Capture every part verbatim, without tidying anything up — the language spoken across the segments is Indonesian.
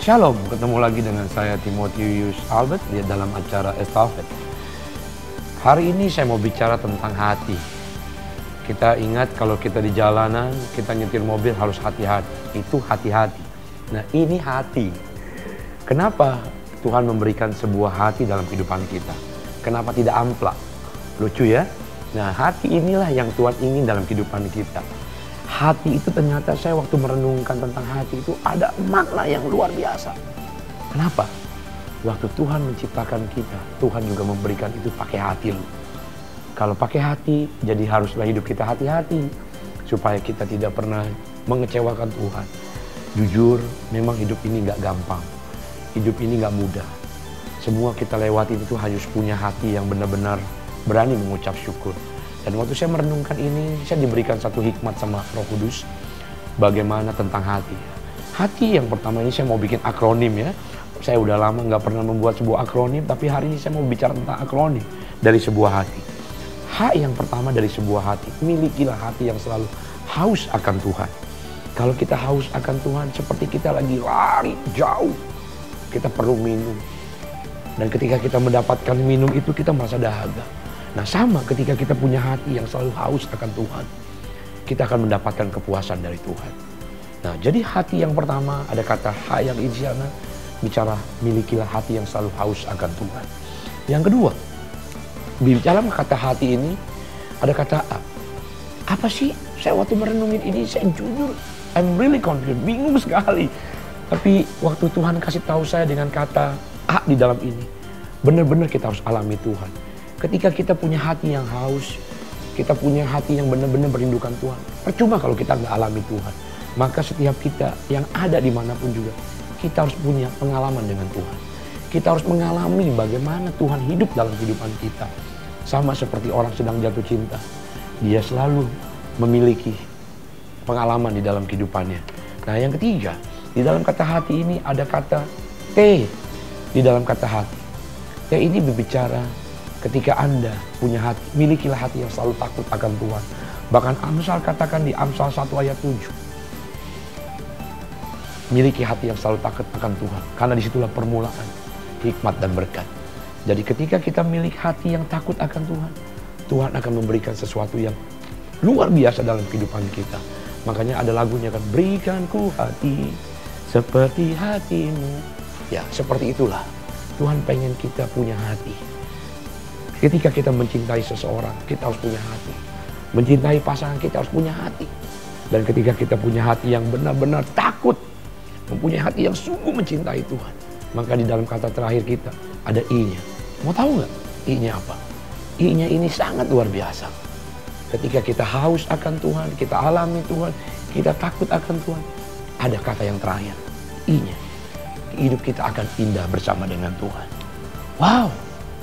Shalom, ketemu lagi dengan saya Timotius Albert di dalam acara Estafet. Hari ini saya mau bicara tentang hati. Kita ingat kalau kita di jalanan, kita nyetir mobil harus hati-hati. Itu hati-hati. Nah ini hati. Kenapa Tuhan memberikan sebuah hati dalam kehidupan kita? Kenapa tidak amplak? Lucu ya? Nah hati inilah yang Tuhan ingin dalam kehidupan kita. Hati itu ternyata saya waktu merenungkan tentang hati itu ada makna yang luar biasa. Kenapa? Waktu Tuhan menciptakan kita, Tuhan juga memberikan itu pakai hati lu. Kalau pakai hati, jadi haruslah hidup kita hati-hati. Supaya kita tidak pernah mengecewakan Tuhan. Jujur, memang hidup ini gak gampang. Hidup ini gak mudah. Semua kita lewati itu harus punya hati yang benar-benar berani mengucap syukur. Dan waktu saya merenungkan ini, saya diberikan satu hikmat sama Roh Kudus. Bagaimana tentang hati. Hati yang pertama ini saya mau bikin akronim ya. Saya udah lama nggak pernah membuat sebuah akronim, tapi hari ini saya mau bicara tentang akronim dari sebuah hati. H yang pertama dari sebuah hati, milikilah hati yang selalu haus akan Tuhan. Kalau kita haus akan Tuhan, seperti kita lagi lari jauh. Kita perlu minum. Dan ketika kita mendapatkan minum itu, kita merasa dahaga. Nah sama ketika kita punya hati yang selalu haus akan Tuhan, kita akan mendapatkan kepuasan dari Tuhan. Nah jadi hati yang pertama ada kata H yang di sana bicara milikilah hati yang selalu haus akan Tuhan. Yang kedua, di dalam kata hati ini ada kata A. Apa sih? Saya waktu merenungin ini saya jujur, I'm really confused, bingung sekali. Tapi waktu Tuhan kasih tahu saya dengan kata A di dalam ini, benar-benar kita harus alami Tuhan. Ketika kita punya hati yang haus, kita punya hati yang benar-benar merindukan Tuhan. Percuma kalau kita nggak alami Tuhan. Maka setiap kita yang ada dimanapun juga, kita harus punya pengalaman dengan Tuhan. Kita harus mengalami bagaimana Tuhan hidup dalam kehidupan kita. Sama seperti orang sedang jatuh cinta. Dia selalu memiliki pengalaman di dalam kehidupannya. Nah yang ketiga, di dalam kata hati ini ada kata T di dalam kata hati. T ini berbicara ketika Anda punya hati, milikilah hati yang selalu takut akan Tuhan. Bahkan Amsal katakan di Amsal satu ayat tujuh. Miliki hati yang selalu takut akan Tuhan. Karena disitulah permulaan hikmat dan berkat. Jadi ketika kita milik hati yang takut akan Tuhan, Tuhan akan memberikan sesuatu yang luar biasa dalam kehidupan kita. Makanya ada lagunya kan, berikan ku hati seperti hatimu. Ya seperti itulah. Tuhan pengen kita punya hati. Ketika kita mencintai seseorang, kita harus punya hati. Mencintai pasangan, kita harus punya hati. Dan ketika kita punya hati yang benar-benar takut, mempunyai hati yang sungguh mencintai Tuhan, maka di dalam kata terakhir kita ada I-nya. Mau tahu nggak I-nya apa? I-nya ini sangat luar biasa. Ketika kita haus akan Tuhan, kita alami Tuhan, kita takut akan Tuhan, ada kata yang terakhir, I-nya. Hidup kita akan indah bersama dengan Tuhan. Wow,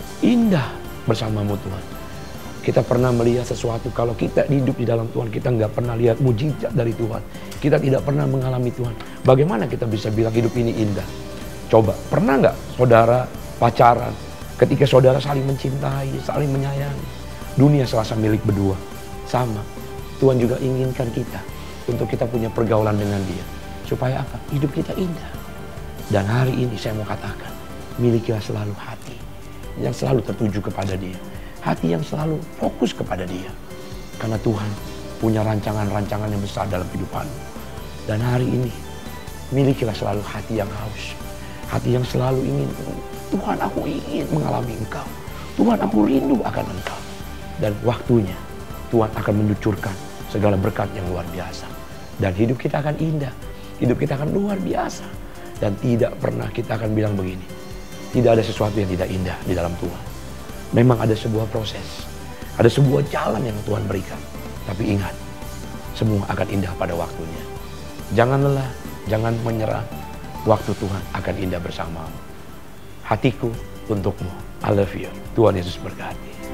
indah bersamamu Tuhan. Kita pernah melihat sesuatu, kalau kita hidup di dalam Tuhan, kita nggak pernah lihat mujizat dari Tuhan. Kita tidak pernah mengalami Tuhan. Bagaimana kita bisa bilang hidup ini indah? Coba, pernah nggak saudara pacaran? Ketika saudara saling mencintai, saling menyayangi. Dunia serasa milik berdua. Sama, Tuhan juga inginkan kita untuk kita punya pergaulan dengan Dia. Supaya apa? Hidup kita indah. Dan hari ini saya mau katakan, milikilah selalu hati yang selalu tertuju kepada Dia. Hati yang selalu fokus kepada Dia. Karena Tuhan punya rancangan-rancangan yang besar dalam kehidupanmu. Dan hari ini, milikilah selalu hati yang haus. Hati yang selalu ingin, Tuhan aku ingin mengalami Engkau. Tuhan aku rindu akan Engkau. Dan waktunya, Tuhan akan menucurkan segala berkat yang luar biasa. Dan hidup kita akan indah. Hidup kita akan luar biasa. Dan tidak pernah kita akan bilang begini, tidak ada sesuatu yang tidak indah di dalam Tuhan. Memang ada sebuah proses. Ada sebuah jalan yang Tuhan berikan. Tapi ingat, semua akan indah pada waktunya. Jangan lelah, jangan menyerah. Waktu Tuhan akan indah bersamamu. Hatiku untukmu. I love you. Tuhan Yesus berkati.